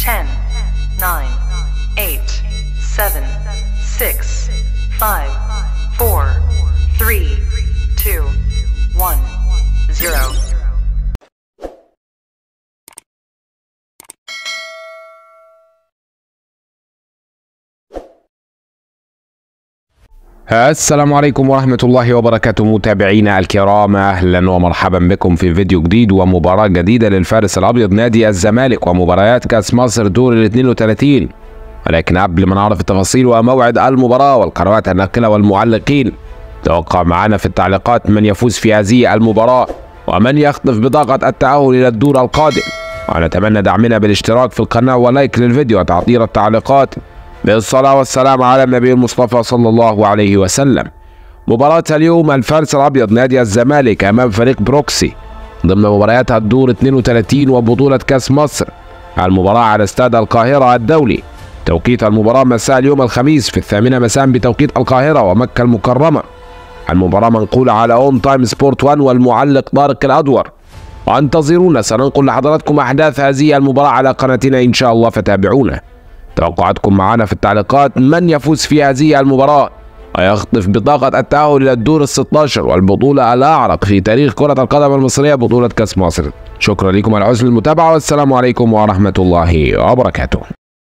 10, 9, 8, 7, 6, 5, 4, 3, 2, 1, 0. السلام عليكم ورحمة الله وبركاته متابعينا الكرام، أهلا ومرحبا بكم في فيديو جديد ومباراة جديدة للفارس الأبيض نادي الزمالك ومباريات كأس مصر دور ال 32. ولكن قبل ما نعرف التفاصيل وموعد المباراة والقنوات الناقلة والمعلقين، توقع معنا في التعليقات من يفوز في هذه المباراة ومن يخطف بطاقة التأهل إلى الدور القادم. ونتمنى دعمنا بالاشتراك في القناة ولايك للفيديو وتعطيل التعليقات. بالصلاة والسلام على النبي المصطفى صلى الله عليه وسلم. مباراة اليوم الفارس الأبيض نادي الزمالك أمام فريق بروكسي ضمن مباريات الدور 32 وبطولة كأس مصر. المباراة على استاد القاهرة الدولي. توقيت المباراة مساء اليوم الخميس في 8 مساء بتوقيت القاهرة ومكة المكرمة. المباراة منقولة على اون تايم سبورت 1 والمعلق طارق الأدور. وانتظرونا، سننقل لحضراتكم أحداث هذه المباراة على قناتنا إن شاء الله، فتابعونا. توقعاتكم معنا في التعليقات من يفوز في هذه المباراة ويخطف بطاقة التأهل إلى الدور ال16 والبطولة الأعرق في تاريخ كرة القدم المصرية بطولة كأس مصر. شكرا لكم على حسن المتابعة، والسلام عليكم ورحمة الله وبركاته.